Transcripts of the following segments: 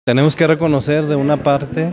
Tenemos que reconocer de una parte,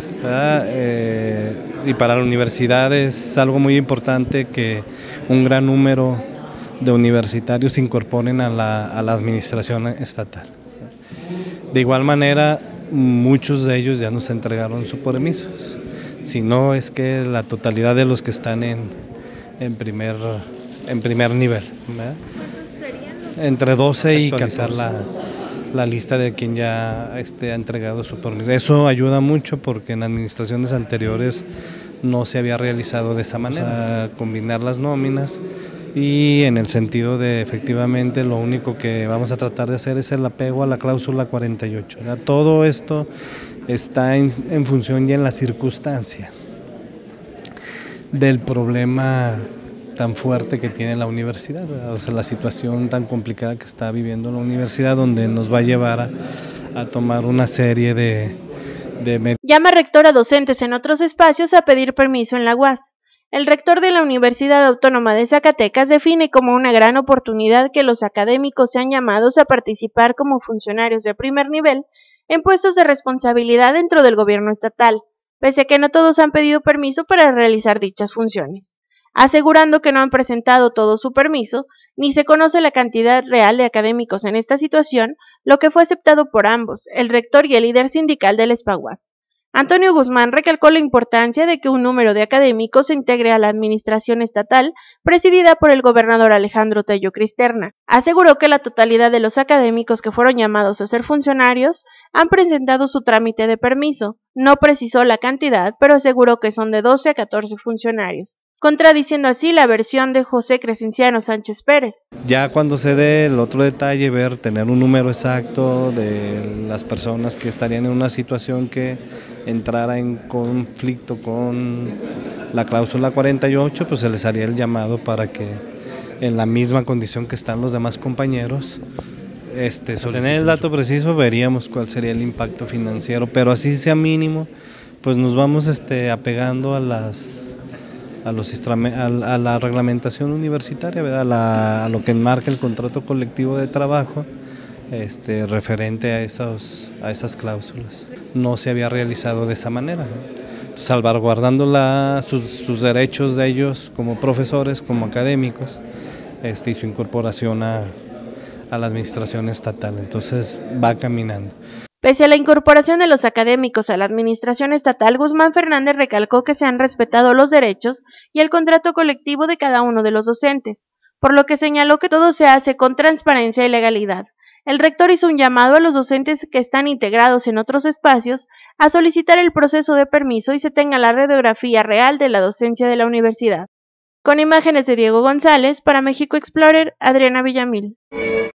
y para la universidad es algo muy importante que un gran número de universitarios se incorporen a la administración estatal. De igual manera, muchos de ellos ya nos entregaron sus permisos, si no es que la totalidad de los que están en primer nivel, ¿verdad? Entre 12 y 14 la lista de quien ya ha entregado su permiso. Eso ayuda mucho porque en administraciones anteriores no se había realizado de esa manera. O sea, combinar las nóminas y en el sentido de efectivamente lo único que vamos a tratar de hacer es el apego a la cláusula 48. ¿Verdad? Todo esto está en función y en la circunstancia del problema tan fuerte que tiene la universidad, ¿verdad? O sea, la situación tan complicada que está viviendo la universidad, donde nos va a llevar a tomar una serie de Llama rector a docentes en otros espacios a pedir permiso en la UAS. El rector de la Universidad Autónoma de Zacatecas define como una gran oportunidad que los académicos sean llamados a participar como funcionarios de primer nivel en puestos de responsabilidad dentro del gobierno estatal, pese a que no todos han pedido permiso para realizar dichas funciones, asegurando que no han presentado todo su permiso, ni se conoce la cantidad real de académicos en esta situación, lo que fue aceptado por ambos, el rector y el líder sindical del SPAUAS. Antonio Guzmán recalcó la importancia de que un número de académicos se integre a la administración estatal presidida por el gobernador Alejandro Tello Cristerna. Aseguró que la totalidad de los académicos que fueron llamados a ser funcionarios han presentado su trámite de permiso. No precisó la cantidad, pero aseguró que son de 12 a 14 funcionarios, contradiciendo así la versión de José Crescenciano Sánchez Pérez. Ya cuando se dé el otro detalle, tener un número exacto de las personas que estarían en una situación que entrara en conflicto con la cláusula 48, pues se les haría el llamado para que en la misma condición que están los demás compañeros, tener el dato preciso, veríamos cuál sería el impacto financiero, pero así sea mínimo, pues nos vamos apegando a la reglamentación universitaria, ¿verdad? A lo que enmarca el contrato colectivo de trabajo, referente a esas cláusulas. No se había realizado de esa manera, ¿no? Salvaguardando sus derechos de ellos como profesores, como académicos, y su incorporación a la administración estatal. Entonces va caminando. Pese a la incorporación de los académicos a la administración estatal, Guzmán Fernández recalcó que se han respetado los derechos y el contrato colectivo de cada uno de los docentes, por lo que señaló que todo se hace con transparencia y legalidad. El rector hizo un llamado a los docentes que están integrados en otros espacios a solicitar el proceso de permiso y se tenga la radiografía real de la docencia de la universidad. Con imágenes de Diego González, para México Explorer, Adriana Villamil.